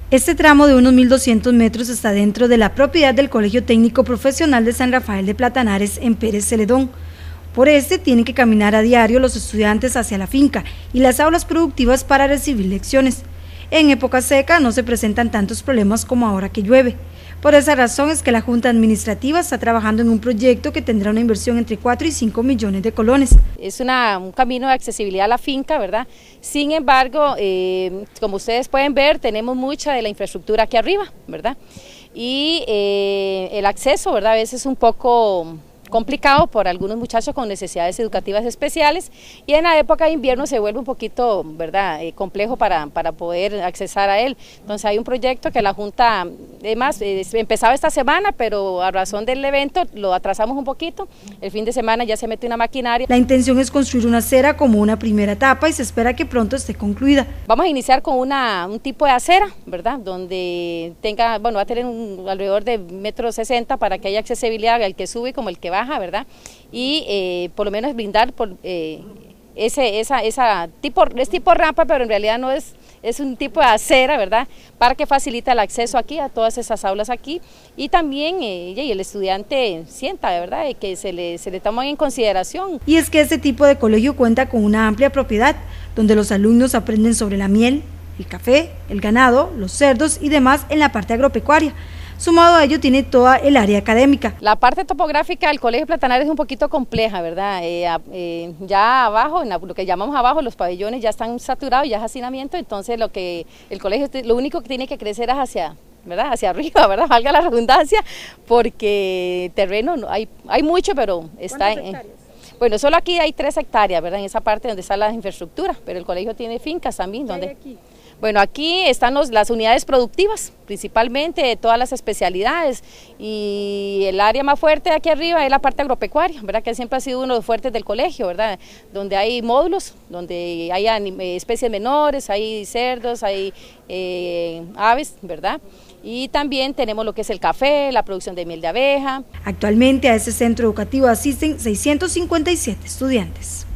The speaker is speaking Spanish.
Este tramo de unos 1.200 metros está dentro de la propiedad del Colegio Técnico Profesional de San Rafael de Platanares en Pérez Celedón. Por este tienen que caminar a diario los estudiantes hacia la finca y las aulas productivas para recibir lecciones. En época seca no se presentan tantos problemas como ahora que llueve. Por esa razón es que la Junta Administrativa está trabajando en un proyecto que tendrá una inversión entre 4 y 5 millones de colones. Es un camino de accesibilidad a la finca, ¿verdad? Sin embargo, como ustedes pueden ver, tenemos mucha de la infraestructura aquí arriba, ¿verdad? Y el acceso, ¿verdad? A veces es un poco complicado por algunos muchachos con necesidades educativas especiales, y en la época de invierno se vuelve un poquito, ¿verdad?, complejo para poder accesar a él. Entonces hay un proyecto que la Junta, además, empezaba esta semana, pero a razón del evento lo atrasamos un poquito. El fin de semana ya se mete una maquinaria. La intención es construir una acera como una primera etapa y se espera que pronto esté concluida. Vamos a iniciar con un tipo de acera, ¿verdad?, donde tenga, bueno, va a tener alrededor de 1,60 m para que haya accesibilidad al que sube como el que va, ¿verdad? Y por lo menos brindar es tipo rampa, pero en realidad no es un tipo de acera, ¿verdad? Para que facilite el acceso aquí a todas esas aulas aquí, y también y el estudiante sienta, ¿verdad?, que se le toma en consideración. Y es que este tipo de colegio cuenta con una amplia propiedad, donde los alumnos aprenden sobre la miel, el café, el ganado, los cerdos y demás en la parte agropecuaria. Sumado a ello tiene toda el área académica. La parte topográfica del Colegio Platanares es un poquito compleja, ¿verdad? Ya abajo, en lo que llamamos abajo, los pabellones ya están saturados, ya es hacinamiento, entonces el colegio lo único que tiene que crecer es hacia arriba, ¿verdad? Valga la redundancia, porque terreno hay mucho, pero está en... Bueno, solo aquí hay 3 hectáreas, ¿verdad? En esa parte donde está la infraestructura, pero el colegio tiene fincas también. ¿Dónde? Bueno, aquí están las unidades productivas, principalmente de todas las especialidades, y el área más fuerte de aquí arriba es la parte agropecuaria, ¿verdad?, que siempre ha sido uno de los fuertes del colegio, ¿verdad?, donde hay módulos, donde hay especies menores, hay cerdos, hay aves, ¿verdad?, y también tenemos lo que es el café, la producción de miel de abeja. Actualmente a ese centro educativo asisten 657 estudiantes.